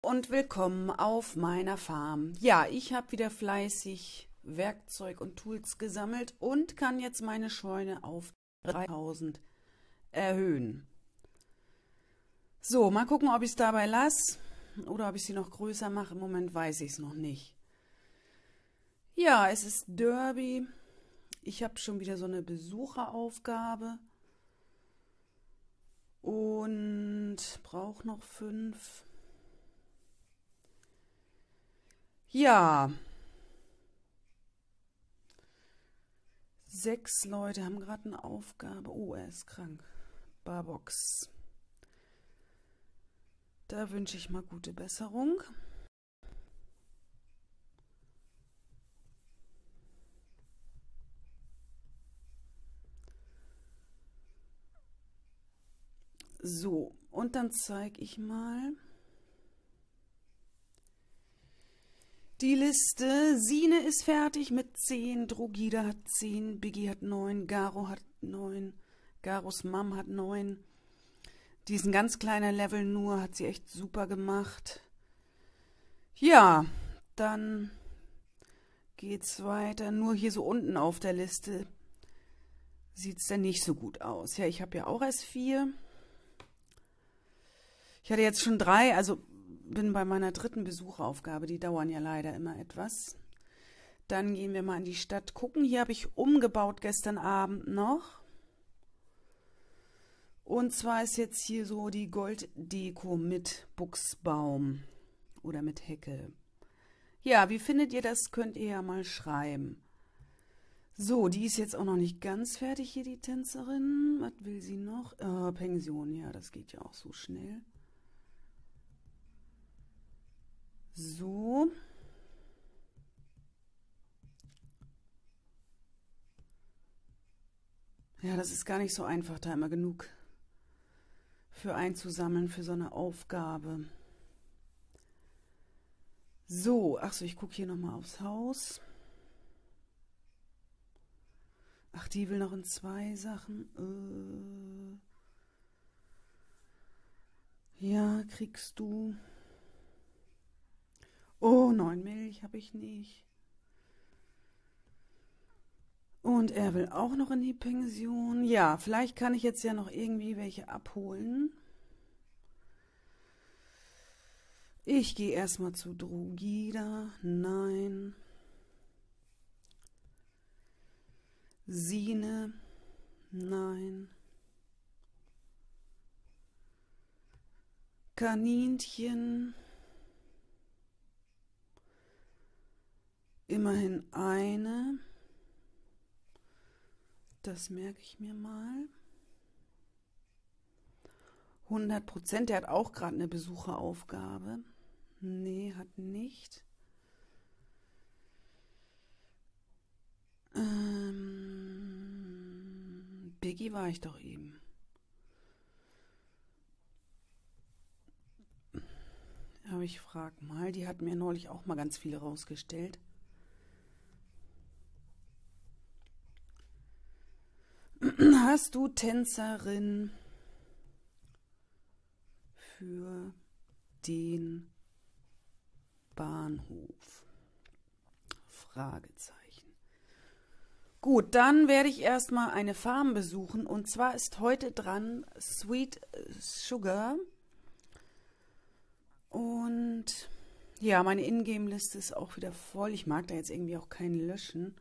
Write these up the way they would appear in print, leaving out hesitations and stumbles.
Und willkommen auf meiner Farm. Ja, ich habe wieder fleißig Werkzeug und Tools gesammelt und kann jetzt meine Scheune auf 3000 erhöhen. So, mal gucken, ob ich es dabei lasse oder ob ich sie noch größer mache. Im Moment weiß ich es noch nicht. Ja, es ist Derby. Ich habe schon wieder so eine Besucheraufgabe und brauche noch 5. Ja, 6 Leute haben gerade eine Aufgabe. Oh, er ist krank. Barbox. Da wünsche ich mal gute Besserung. So, und dann zeige ich mal die Liste. Sine ist fertig mit 10, Drogida hat 10, Biggie hat 9, Garo hat 9, Garos Mom hat 9. Die ist ein ganz kleiner Level nur, hat sie echt super gemacht. Ja, dann geht's weiter. Nur hier so unten auf der Liste sieht es dann nicht so gut aus. Ja, ich habe ja auch erst 4. Ich hatte jetzt schon 3, also bin bei meiner 3. Besucheraufgabe. Die dauern ja leider immer etwas. Dann gehen wir mal in die Stadt gucken. Hier habe ich umgebaut gestern Abend noch. Und zwar ist jetzt hier so die Golddeko mit Buchsbaum oder mit Hecke. Ja, wie findet ihr das? Könnt ihr ja mal schreiben. So, die ist jetzt auch noch nicht ganz fertig hier, die Tänzerin. Was will sie noch? Pension, ja, das geht ja auch so schnell. So. Ja, das ist gar nicht so einfach, da immer genug für einzusammeln für so eine Aufgabe. So, achso, ich gucke hier nochmal aufs Haus. Ach, die will noch in 2 Sachen. Ja, kriegst du. Oh, 9 Milch habe ich nicht. Und er will auch noch in die Pension. Ja, vielleicht kann ich jetzt ja noch irgendwie welche abholen. Ich gehe erstmal zu Drogida. Nein. Sine. Nein. Kaninchen. Immerhin eine. Das merke ich mir mal. 100%, der hat auch gerade eine Besucheraufgabe. Nee, hat nicht. Biggie war ich doch eben. Aber ich frage mal, die hat mir neulich auch mal ganz viele rausgestellt. Hast du Tänzerin für den Bahnhof? Fragezeichen. Gut, dann werde ich erstmal eine Farm besuchen. Und zwar ist heute dran Sweet Sugar. Und ja, meine Ingame-Liste ist auch wieder voll. Ich mag da jetzt irgendwie auch keinen löschen.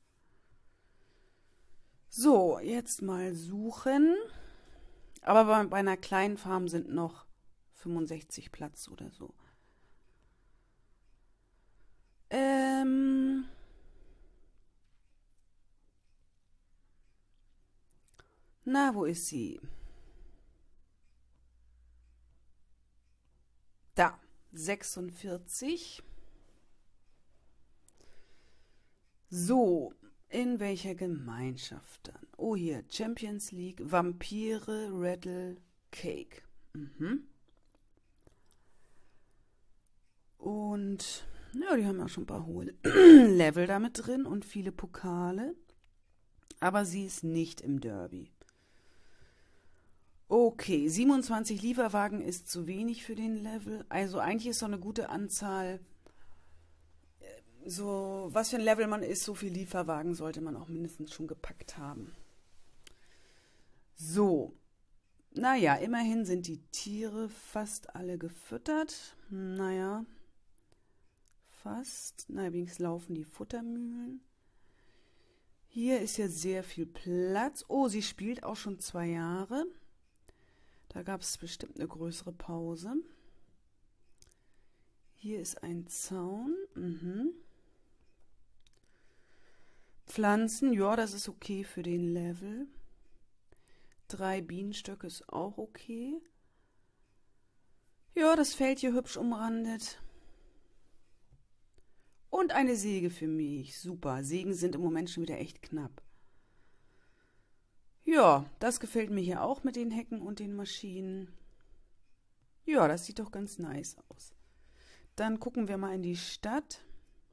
So, jetzt mal suchen. Aber bei einer kleinen Farm sind noch 65 Platz oder so. Na, wo ist sie? Da, 46. So, in welcher Gemeinschaft dann? Oh, hier, Champions League, Vampire, Rattle, Cake. Und, ja, die haben ja schon ein paar hohe Level damit drin und viele Pokale. Aber sie ist nicht im Derby. Okay, 27 Lieferwagen ist zu wenig für den Level. Also eigentlich ist so eine gute Anzahl, so was für ein Level man ist, so viel Lieferwagen sollte man auch mindestens schon gepackt haben. So, naja, immerhin sind die Tiere fast alle gefüttert. Naja, fast. Naja, wenigstens laufen die Futtermühlen. Hier ist ja sehr viel Platz. Oh, sie spielt auch schon 2 Jahre. Da gab es bestimmt eine größere Pause. Hier ist ein Zaun. Pflanzen, ja, das ist okay für den Level. 3 Bienenstöcke ist auch okay. Ja, das Feld hier hübsch umrandet. Und eine Säge für mich. Super. Sägen sind im Moment schon wieder echt knapp. Ja, das gefällt mir hier auch mit den Hecken und den Maschinen. Ja, das sieht doch ganz nice aus. Dann gucken wir mal in die Stadt.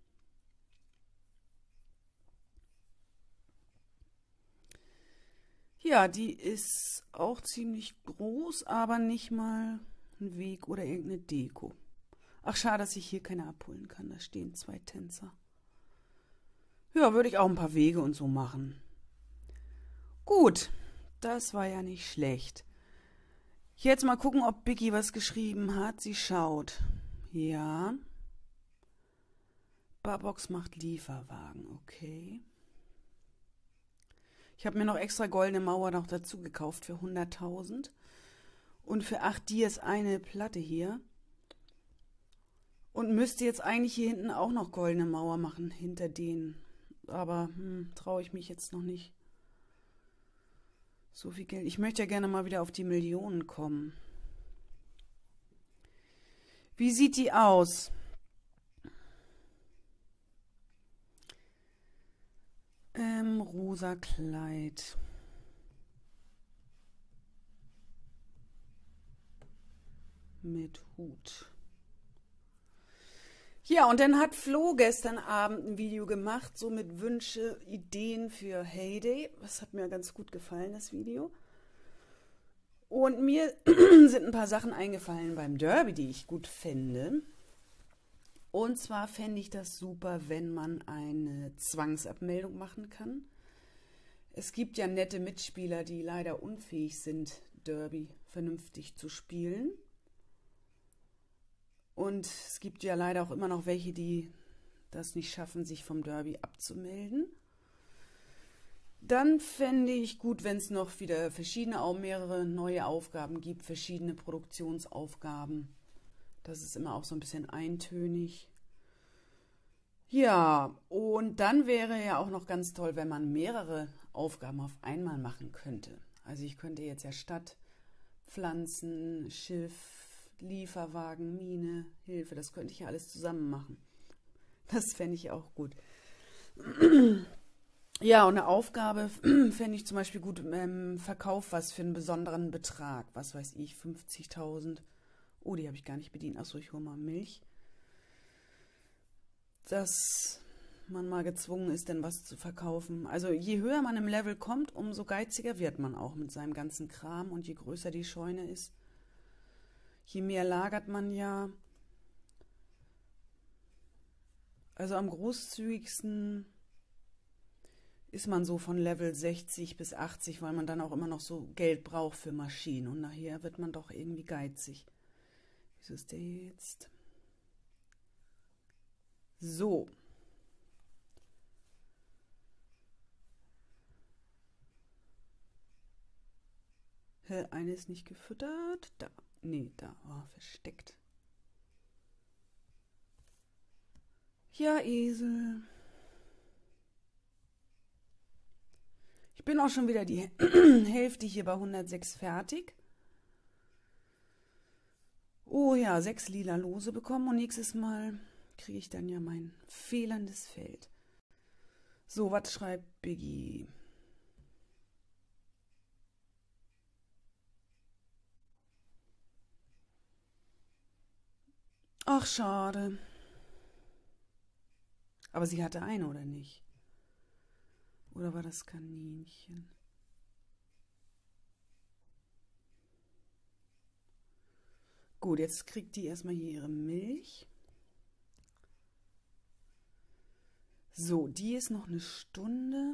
Ja, die ist auch ziemlich groß, aber nicht mal ein Weg oder irgendeine Deko. Ach, schade, dass ich hier keine abholen kann. Da stehen 2 Tänzer. Ja, würde ich auch ein paar Wege und so machen. Gut, das war ja nicht schlecht. Jetzt mal gucken, ob Biggie was geschrieben hat. Sie schaut. Ja. Barbox macht Lieferwagen, okay. Ich habe mir noch extra goldene Mauer noch dazu gekauft für 100.000. Und für 8 Dias eine Platte hier. Und müsste jetzt eigentlich hier hinten auch noch goldene Mauer machen, hinter denen. Aber traue ich mich jetzt noch nicht. So viel Geld. Ich möchte ja gerne mal wieder auf die Millionen kommen. Wie sieht die aus? Rosa Kleid. Mit Hut. Ja, und dann hat Flo gestern Abend ein Video gemacht, so mit Wünsche, Ideen für Heyday. Das hat mir ganz gut gefallen, das Video. Und mir sind ein paar Sachen eingefallen beim Derby, die ich gut fände. Und zwar fände ich das super, wenn man eine Zwangsabmeldung machen kann. Es gibt ja nette Mitspieler, die leider unfähig sind, Derby vernünftig zu spielen. Und es gibt ja leider auch immer noch welche, die das nicht schaffen, sich vom Derby abzumelden. Dann fände ich gut, wenn es noch wieder mehrere neue Aufgaben gibt, verschiedene Produktionsaufgaben. Das ist immer auch so ein bisschen eintönig. Ja, und dann wäre ja auch noch ganz toll, wenn man mehrere Aufgaben auf einmal machen könnte. Also ich könnte jetzt ja Stadt, Pflanzen, Schiff, Lieferwagen, Mine, Hilfe, das könnte ich ja alles zusammen machen. Das fände ich auch gut. Ja, und eine Aufgabe fände ich zum Beispiel gut, verkauf was für einen besonderen Betrag. Was weiß ich, 50.000. Oh, die habe ich gar nicht bedient. Achso, ich hole mal Milch. Dass man mal gezwungen ist, denn was zu verkaufen. Also je höher man im Level kommt, umso geiziger wird man auch mit seinem ganzen Kram. Und je größer die Scheune ist, je mehr lagert man ja. Also am großzügigsten ist man so von Level 60 bis 80, weil man dann auch immer noch so Geld braucht für Maschinen. Und nachher wird man doch irgendwie geizig. Wieso ist der jetzt? So. Eine ist nicht gefüttert. Da. Nee, da. Oh, versteckt. Ja, Esel. Ich bin auch schon wieder die Hälfte hier bei 106 fertig. Oh ja, 6 lila Lose bekommen und nächstes Mal kriege ich dann ja mein fehlendes Feld. So, was schreibt Biggie? Ach, schade. Aber sie hatte eine, oder nicht? Oder war das Kaninchen? Gut, jetzt kriegt die erstmal hier ihre Milch. So, die ist noch eine Stunde.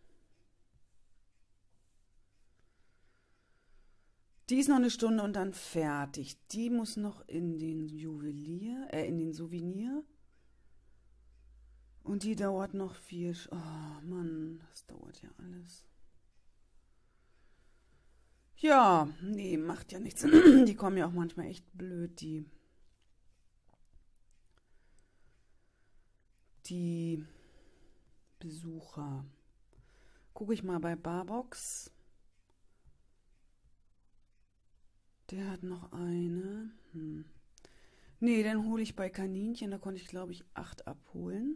Die ist noch eine Stunde und dann fertig. Die muss noch in den in den Souvenir. Und die dauert noch 4. Oh Mann, das dauert ja alles. Ja, nee, macht ja nichts. Die kommen ja auch manchmal echt blöd, die Besucher. Gucke ich mal bei Barbox. Der hat noch eine. Nee, dann hole ich bei Kaninchen. Da konnte ich, glaube ich, 8 abholen.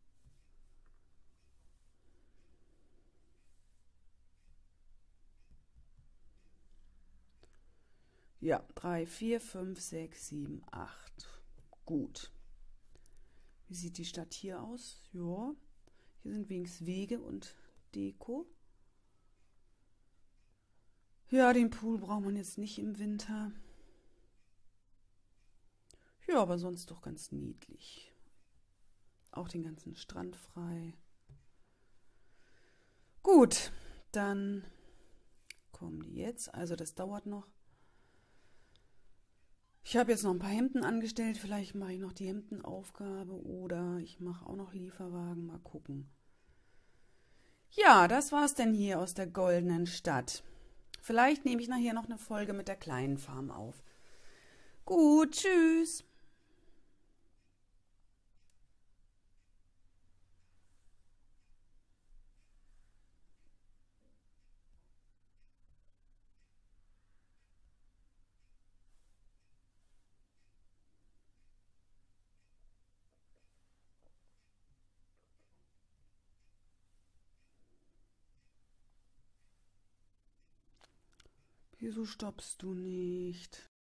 Ja, 3, 4, 5, 6, 7, 8. Gut. Wie sieht die Stadt hier aus? Ja, hier sind wenigstens Wege und Deko. Ja, den Pool braucht man jetzt nicht im Winter. Ja, aber sonst doch ganz niedlich. Auch den ganzen Strand frei. Gut, dann kommen die jetzt. Also das dauert noch. Ich habe jetzt noch ein paar Hemden angestellt. Vielleicht mache ich noch die Hemdenaufgabe oder ich mache auch noch Lieferwagen. Mal gucken. Ja, das war's denn hier aus der goldenen Stadt. Vielleicht nehme ich nachher noch eine Folge mit der kleinen Farm auf. Gut, tschüss. Wieso stoppst du nicht?